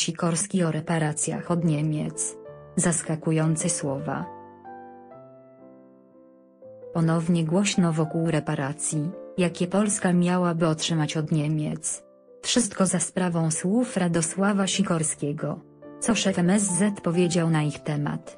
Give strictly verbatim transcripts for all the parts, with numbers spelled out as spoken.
Sikorski o reparacjach od Niemiec. Zaskakujące słowa. Ponownie głośno wokół reparacji, jakie Polska miałaby otrzymać od Niemiec. Wszystko za sprawą słów Radosława Sikorskiego. Co szef M S Z powiedział na ich temat.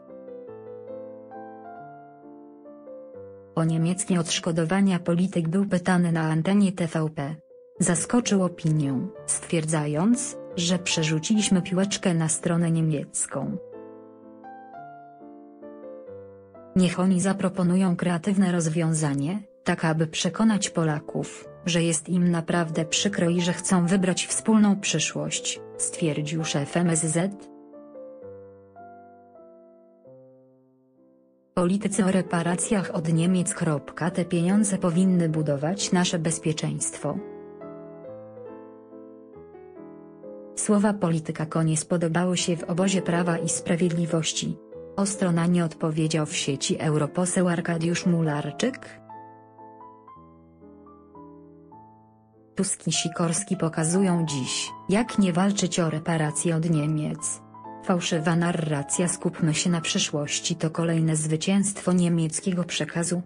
O niemieckie odszkodowania polityk był pytany na antenie T V P. Zaskoczył opinią, stwierdzając, że przerzuciliśmy piłeczkę na stronę niemiecką. Niech oni zaproponują kreatywne rozwiązanie, tak aby przekonać Polaków, że jest im naprawdę przykro i że chcą wybrać wspólną przyszłość, stwierdził szef M S Z. Politycy o reparacjach od Niemiec. Te pieniądze powinny budować nasze bezpieczeństwo. Słowa polityka nie spodobały się w obozie Prawa i Sprawiedliwości. Ostro na nie odpowiedział w sieci europoseł Arkadiusz Mularczyk. Tusk i Sikorski pokazują dziś, jak nie walczyć o reparacje od Niemiec. Fałszywa narracja "skupmy się na przyszłości" to kolejne zwycięstwo niemieckiego przekazu.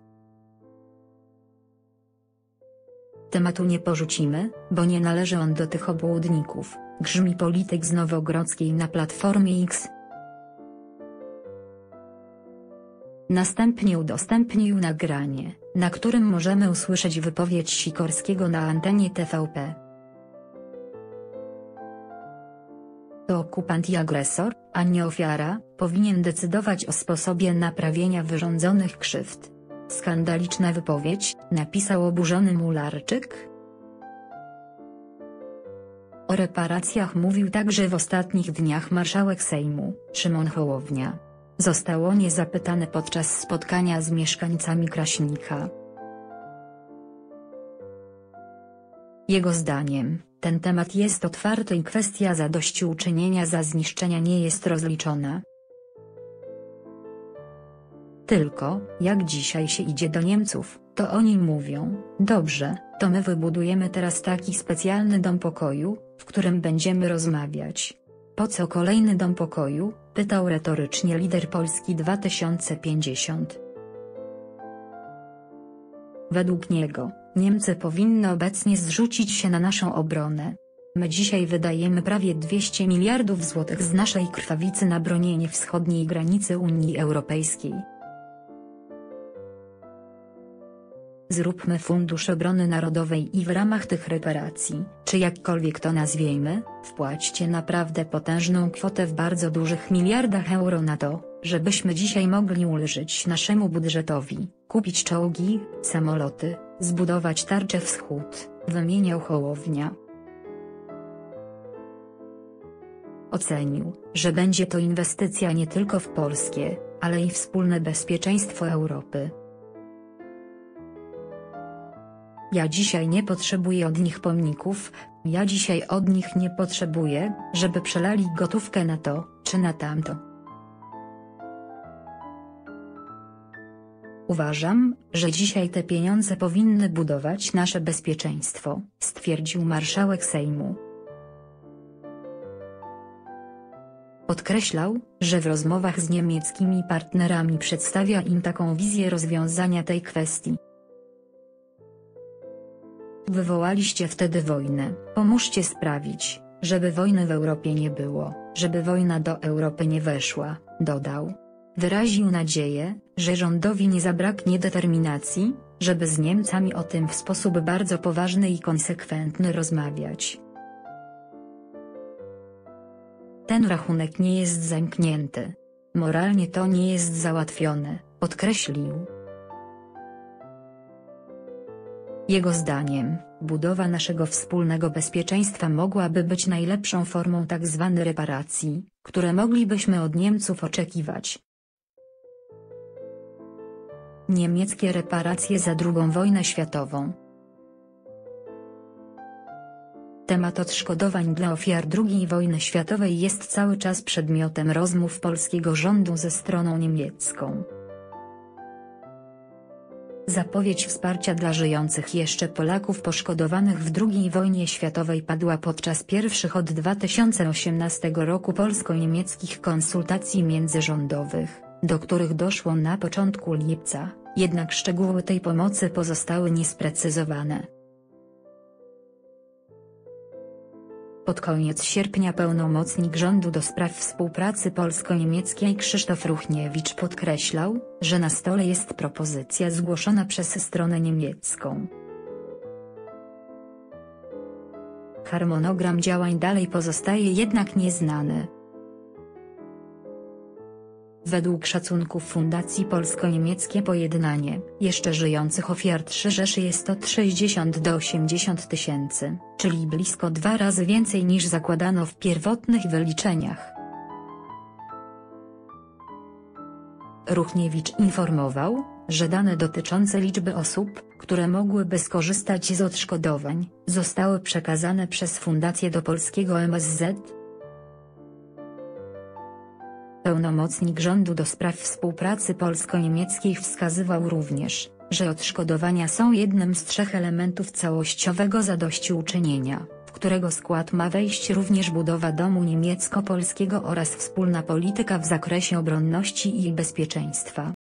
Tematu nie porzucimy, bo nie należy on do tych obłudników, grzmi polityk z Nowogrodzkiej na Platformie X. Następnie udostępnił nagranie, na którym możemy usłyszeć wypowiedź Sikorskiego na antenie T V P. To okupant i agresor, a nie ofiara, powinien decydować o sposobie naprawienia wyrządzonych krzywd. Skandaliczna wypowiedź, napisał oburzony Mularczyk. O reparacjach mówił także w ostatnich dniach marszałek Sejmu, Szymon Hołownia. Został o nie zapytany podczas spotkania z mieszkańcami Kraśnika. Jego zdaniem, ten temat jest otwarty i kwestia zadośćuczynienia za zniszczenia nie jest rozliczona. Tylko, jak dzisiaj się idzie do Niemców, to oni mówią: dobrze, to my wybudujemy teraz taki specjalny dom pokoju, w którym będziemy rozmawiać. Po co kolejny dom pokoju? Pytał retorycznie lider Polski dwa tysiące pięćdziesiąt. Według niego, Niemcy powinny obecnie zrzucić się na naszą obronę. My dzisiaj wydajemy prawie dwieście miliardów złotych z naszej krwawicy na bronienie wschodniej granicy Unii Europejskiej. Zróbmy Fundusz Obrony Narodowej i w ramach tych reparacji, czy jakkolwiek to nazwijmy, wpłaćcie naprawdę potężną kwotę w bardzo dużych miliardach euro na to, żebyśmy dzisiaj mogli ulżyć naszemu budżetowi, kupić czołgi, samoloty, zbudować tarczę Wschód, wymieniał Hołownia. Ocenił, że będzie to inwestycja nie tylko w polskie, ale i wspólne bezpieczeństwo Europy. Ja dzisiaj nie potrzebuję od nich pomników, ja dzisiaj od nich nie potrzebuję, żeby przelali gotówkę na to, czy na tamto. Uważam, że dzisiaj te pieniądze powinny budować nasze bezpieczeństwo, stwierdził marszałek Sejmu. Podkreślał, że w rozmowach z niemieckimi partnerami przedstawia im taką wizję rozwiązania tej kwestii. Wywołaliście wtedy wojnę, pomóżcie sprawić, żeby wojny w Europie nie było, żeby wojna do Europy nie weszła, dodał. Wyraził nadzieję, że rządowi nie zabraknie determinacji, żeby z Niemcami o tym w sposób bardzo poważny i konsekwentny rozmawiać. Ten rachunek nie jest zamknięty. Moralnie to nie jest załatwione, podkreślił. Jego zdaniem, budowa naszego wspólnego bezpieczeństwa mogłaby być najlepszą formą tzw. reparacji, które moglibyśmy od Niemców oczekiwać. Niemieckie reparacje za drugą wojnę światową. Temat odszkodowań dla ofiar drugiej wojny światowej jest cały czas przedmiotem rozmów polskiego rządu ze stroną niemiecką. Zapowiedź wsparcia dla żyjących jeszcze Polaków poszkodowanych w drugiej wojnie światowej padła podczas pierwszych od dwa tysiące osiemnastego roku polsko-niemieckich konsultacji międzyrządowych, do których doszło na początku lipca, jednak szczegóły tej pomocy pozostały niesprecyzowane. Pod koniec sierpnia pełnomocnik rządu do spraw współpracy polsko-niemieckiej Krzysztof Ruchniewicz podkreślał, że na stole jest propozycja zgłoszona przez stronę niemiecką. Harmonogram działań dalej pozostaje jednak nieznany. Według szacunków Fundacji Polsko-Niemieckie Pojednanie, jeszcze żyjących ofiar trzy Rzeszy jest od sześćdziesięciu do osiemdziesięciu tysięcy, czyli blisko dwa razy więcej niż zakładano w pierwotnych wyliczeniach. Ruchniewicz informował, że dane dotyczące liczby osób, które mogłyby skorzystać z odszkodowań, zostały przekazane przez Fundację do polskiego M S Z. Pełnomocnik rządu do spraw współpracy polsko-niemieckiej wskazywał również, że odszkodowania są jednym z trzech elementów całościowego zadośćuczynienia, w którego skład ma wejść również budowa domu niemiecko-polskiego oraz wspólna polityka w zakresie obronności i bezpieczeństwa.